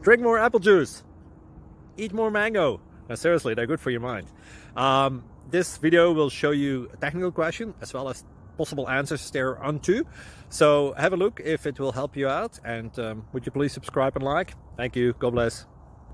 Drink more apple juice. Eat more mango. No, seriously, they're good for your mind. This video will show you a technical question as well as possible answers thereunto. So have a look if it will help you out, and would you please subscribe and like? Thank you. God bless.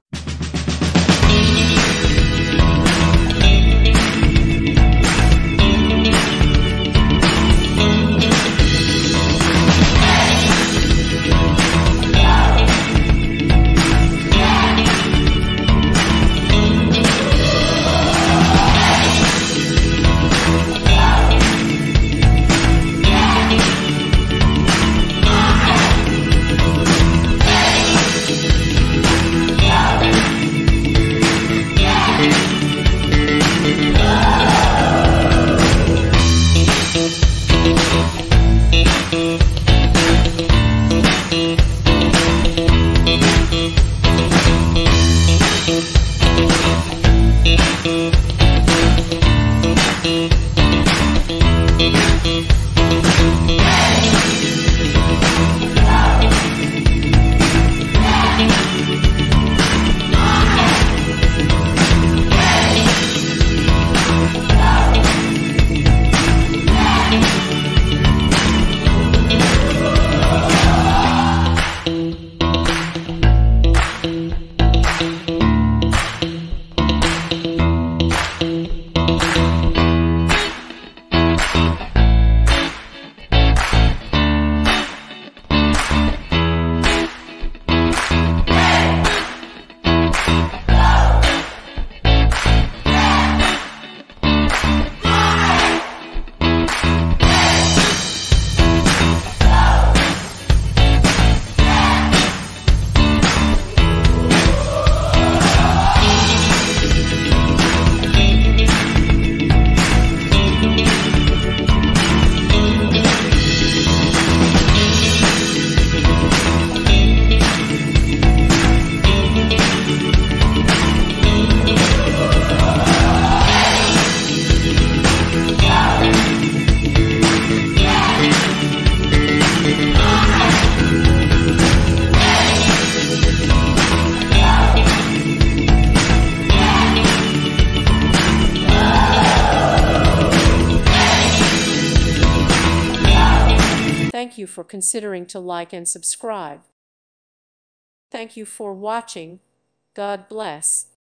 Thank you for considering to like and subscribe. Thank you for watching. God bless.